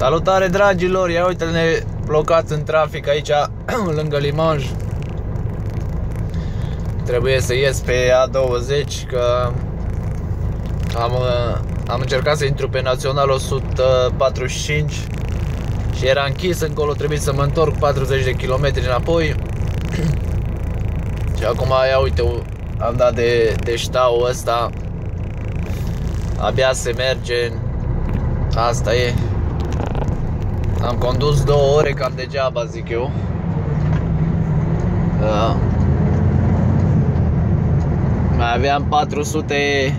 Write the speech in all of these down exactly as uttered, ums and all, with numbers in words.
Salutare, dragilor! Ia uite-ne blocați în trafic aici lângă Limanj. Trebuie să ies pe A douăzeci că am, am încercat să intru pe Național o sută patruzeci și cinci și era închis încolo, trebuie să mă întorc patruzeci de kilometri înapoi. Și acum, ia uite, am dat de, de ștaul ăsta. Abia se merge. Asta e. Am condus două ore cam degeaba, zic eu. Da. Mai aveam patru sute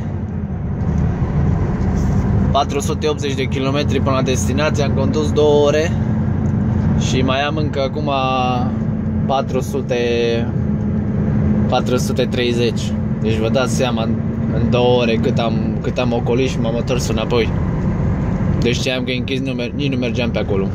patru sute optzeci de kilometri până la destinație. Am condus două ore și mai am încă acum patru sute patru sute treizeci. Deci vă dați seama în, în două ore cât am, cât am ocolit și m-am întors înapoi. Deci știam că e închis, nu, nici nu mergeam pe acolo.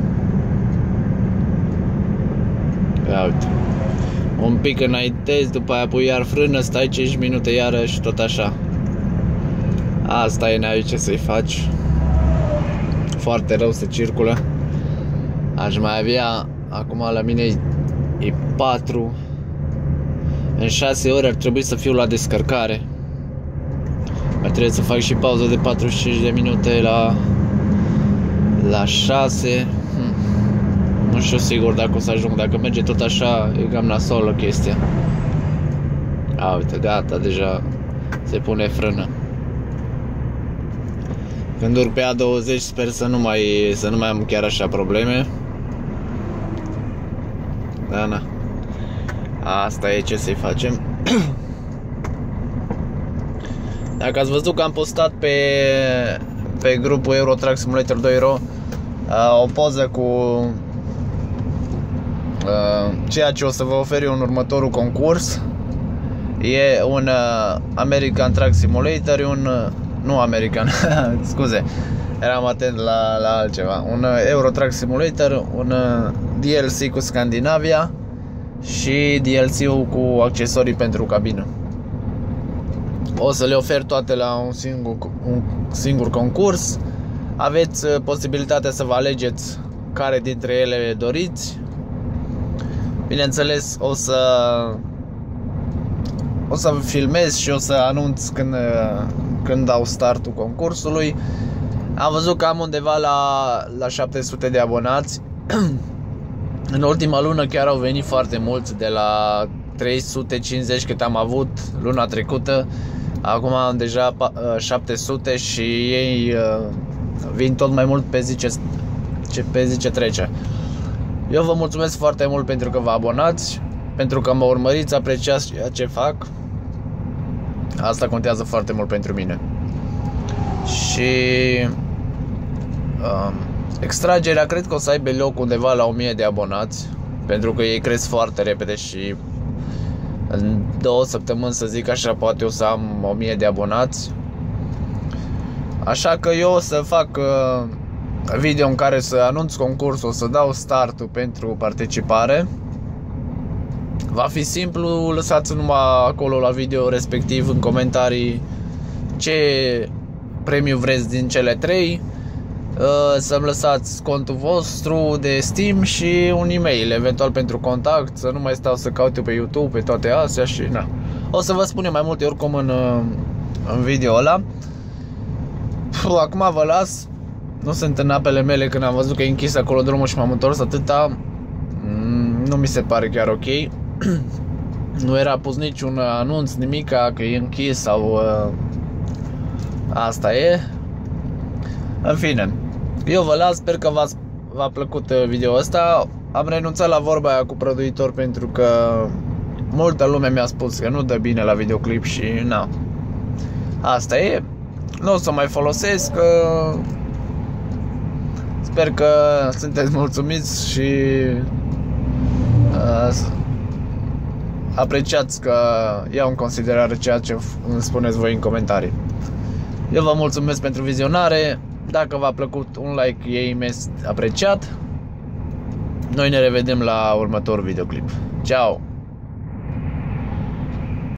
Ia uite. Un pic înaintezi, după aia pui iar frână, stai cinci minute iară și tot așa. Asta e, n-ai ce să-i faci. Foarte rău se circulă. Aș mai avea, acum la mine e patru. În șase ore ar trebui să fiu la descărcare. Mai trebuie să fac și pauză de patruzeci și cinci de minute la La șase. hm. Nu știu sigur dacă o să ajung. Dacă merge tot așa, e cam nasolă chestia. A, uite, gata, deja se pune frână. Când urc pe A douăzeci sper să nu mai, să nu mai am chiar așa probleme. Da, na. Asta e, ce să-i facem. Dacă ați văzut că am postat pe, pe grupul Euro Truck Simulator doi ro o poză cu uh, ceea ce o să vă ofer eu în următorul concurs. E un uh, American Truck Simulator, un uh, nu American, scuze, eram atent la, la altceva. Un uh, Euro Truck Simulator, un uh, D L C cu Scandinavia și D L C-ul cu accesorii pentru cabină. O să le ofer toate la un singur, un singur concurs. Aveți posibilitatea să vă alegeți care dintre ele doriți. Bineînțeles, o să o să filmez și o să anunț când, când dau startul concursului. Am văzut că am undeva la, la șapte sute de abonați. În ultima lună chiar au venit foarte mulți, de la trei sute cincizeci cât am avut luna trecută. Acum am deja șapte sute și ei vin tot mai mult pe zi ce, pe zi ce trece. Eu vă mulțumesc foarte mult pentru că vă abonați, pentru că mă urmăriți, apreciați ceea ce fac. Asta contează foarte mult pentru mine. Și um, extragerea cred că o să aibă loc undeva la o mie de abonați, pentru că ei cresc foarte repede și în două săptămâni, să zic așa, poate o să am o mie de abonați. Așa că eu o să fac uh, video în care să anunț concursul, o să dau startul pentru participare. Va fi simplu, lăsați numai acolo la video respectiv în comentarii ce premiu vreți din cele trei. uh, Să-mi lăsați contul vostru de Steam și un e-mail eventual pentru contact. Să nu mai stau să caut eu pe YouTube, pe toate astea și na. O să vă spun mai multe oricum în, în video ăla. Puh, acum vă las. Nu sunt în apele mele când am văzut că e închis acolo drumul și m-am întors atâta. Nu mi se pare chiar ok. Nu era pus niciun anunț, nimica că e închis sau uh, asta e. În fine, eu vă las, sper că v-a plăcut video ăsta. Am renunțat la vorba aia cu prăduitor pentru că multă lume mi-a spus că nu dă bine la videoclip și na. Asta e. Nu o să mai folosesc. Sper că sunteți mulțumiți și uh, apreciați că iau în considerare ceea ce îmi spuneți voi în comentarii. Eu vă mulțumesc pentru vizionare. Dacă v-a plăcut, un like e imens apreciat. Noi ne revedem la următorul videoclip. Ciao!